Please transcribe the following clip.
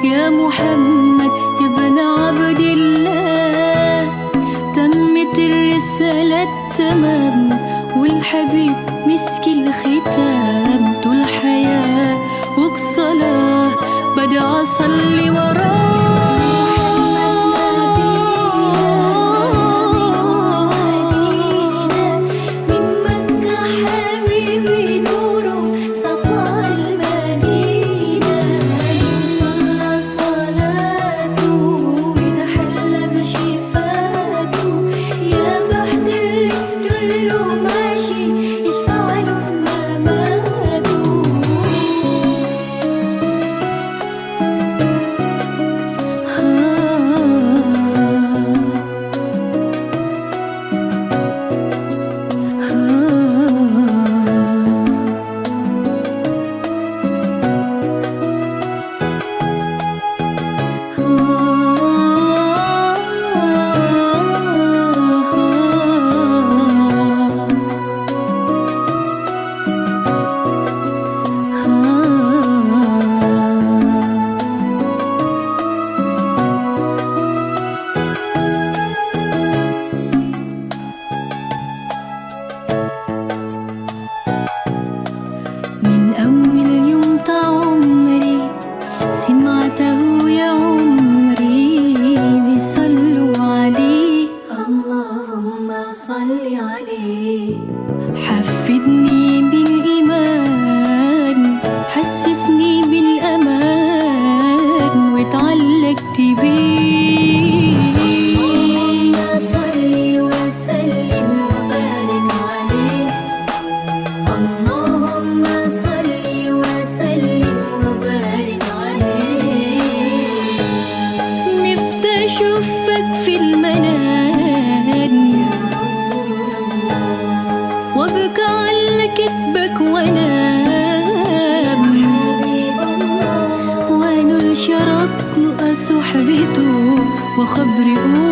يا محمد يا ابن عبد الله، تمت الرسالة تمام والحبيب مسك الختام. طول حياة وصلاة بدأ أصلي وراه. من أول يوم عمري سمعته يا عمري بيصلوا عليه، اللهم صل عليه. حفدني بالإيمان حسسني بالأمان واتعلقت بيه. اللهم صل وسلم وبارك عليه، اللهم صل وسلم وبارك عليه. نفسي أشوفك في المنام يا رسول الله، وابكى على كتبك وانام حبيب الله، وانول شرق لقى صحبته وخبري